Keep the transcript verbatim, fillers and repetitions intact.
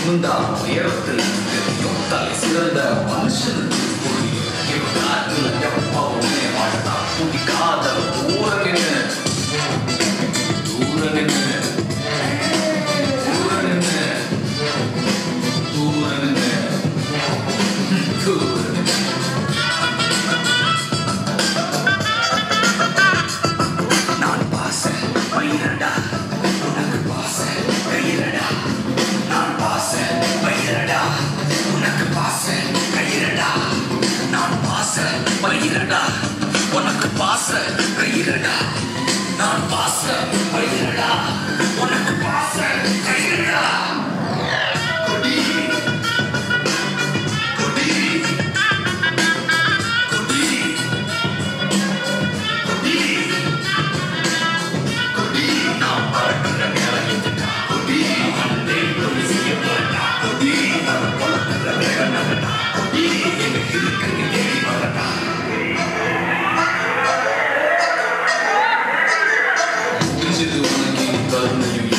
நிமிர்ந்தா உயரத்தில் தெரியும் தலை சிறந்த மனுஷனுக்கு புரியும் இவன் காட்டுல எப்பவுமே வாழ்ந்தான் பிடிக்காத தூர நின்று தூர நின்று தூர நின்று தூர நின்று தூர நின்று நான் பாச பயிரடா உனக்கு பாச கையிலடா நான் பாச பயிரடா உனக்கு பாச கையிலடா நான் பாச பயிரடா உனக்கு பாச கையிலடா நான் பாச பயிரடா உனக்கு பாச கையிலடா கொடி கொடி கொடி கொடி கொடி நான் பறக்கிற நிலையத்துட்டா கொடி வந்தே கொடி செய்யப்பட்டா கொடி பறக்கிற வேகனகட்டா கொடி எனக்கு இருக்கங்க தேடி வரட்டா உனக்கு கருணையும்